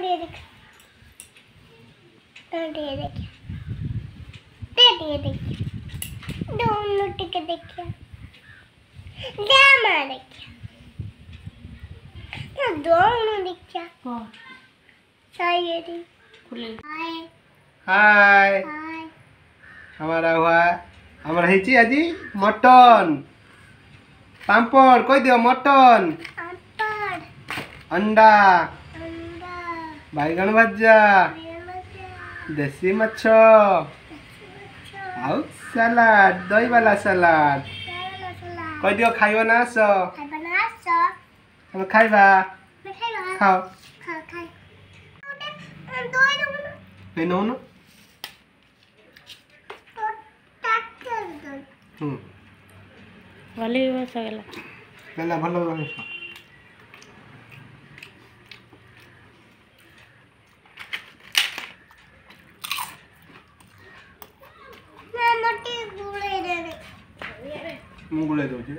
दोनों टिके देखिए जामा देखिए ना दोनों देखिए सही हाय हाय हाय हमारा हुआ हमारा हिची आजी मटन पापड़ कोई दियो मटन पापड़ अंडा अंडा बैगन भजा देसी मछ आउ सलाद दही वाला सलाद कोई दियो खाइबो ना सो हम खाइबा खाओ नहीं नो नो वाली बस गला गला भलो भलो मुगले दो जे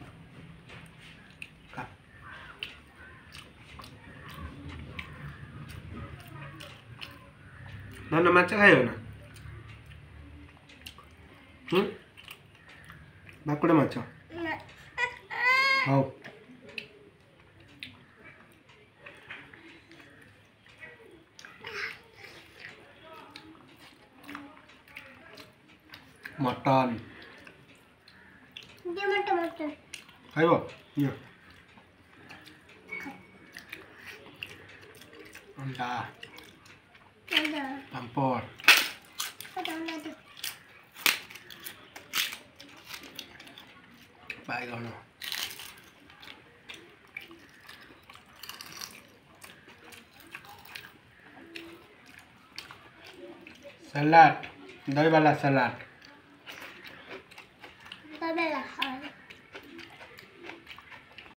ना माछ खाइयो ना भाकुड़ा माछ हाउ मटन खाइबो यो अंडा पापड़ बैगन सलाद दही वाला सलाद